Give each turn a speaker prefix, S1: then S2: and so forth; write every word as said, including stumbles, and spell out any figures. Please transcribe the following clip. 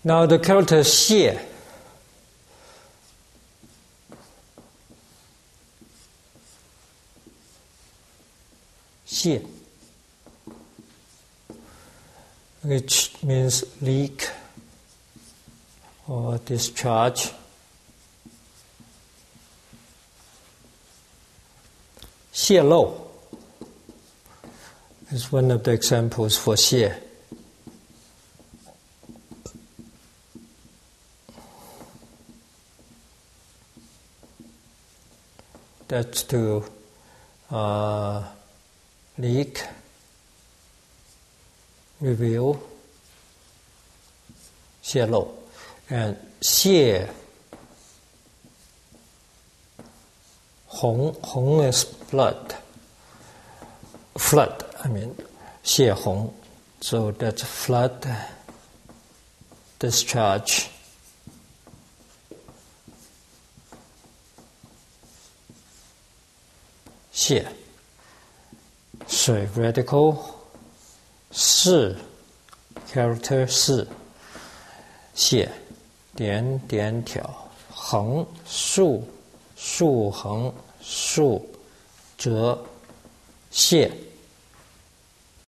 S1: Now the character 谢 谢 which means leak or discharge. 泄漏 is one of the examples for 泄. That's to uh, leak, reveal, 泄露 and 泄洪 洪 is blood, flood, I mean 泄洪 so that's flood, discharge. 泄 水 radical 是 character 是 泄 点点挑 横 竖 竖横 竖折 泄